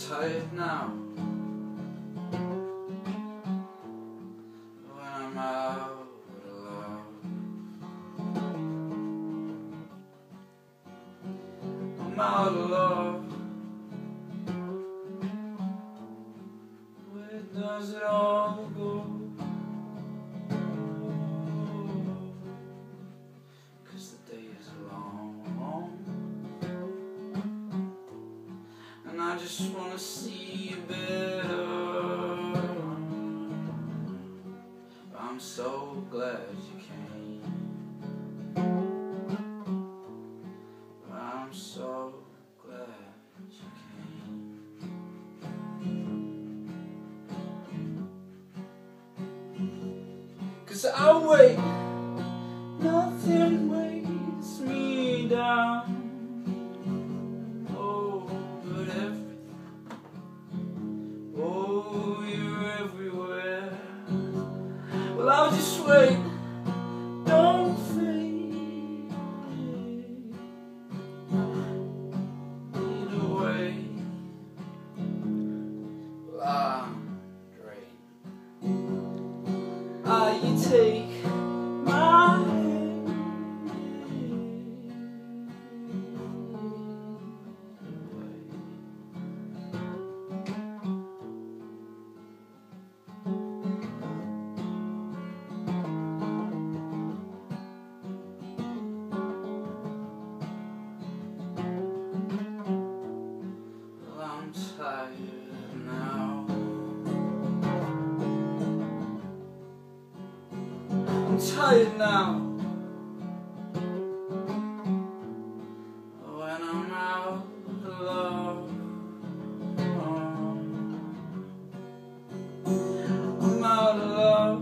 tired now when I'm out of love. I'm out of love. Where does it all go? 'Cause the day is long, and I just wanna see you better. I'm so glad you came. I'm so glad you came. 'Cause I wait, nothing weighs me down. Oh, but everything, oh, you're everywhere. Well, I'll just wait, don't fade away. Well, I'm drained. You take my hand away. Well, I'm tired now. I'm tired now when I'm out of love. I'm out of love.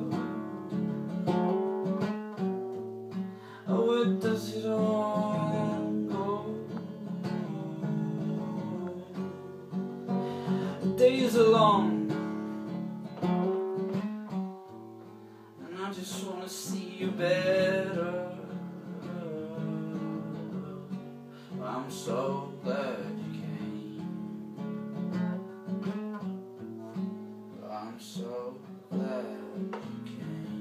Where does it all go? The days are long, and I just wanna see you better. I'm so glad you came. I'm so glad you came.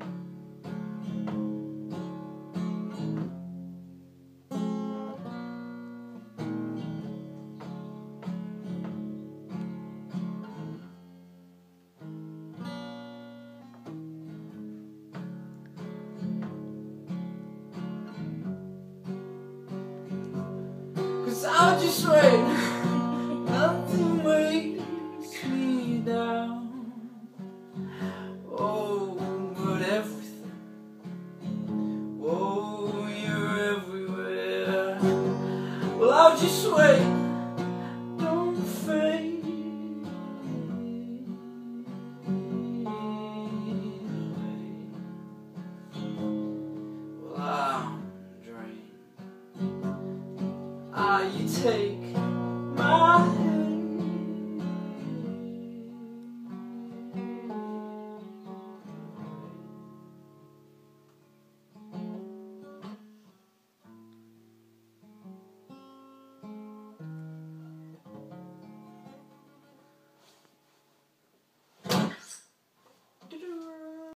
I'll just wait, nothing weighs me down. Oh, but everything, oh, you're everywhere. Well, I'll just wait, don't fade away. Well, I'm drained. You take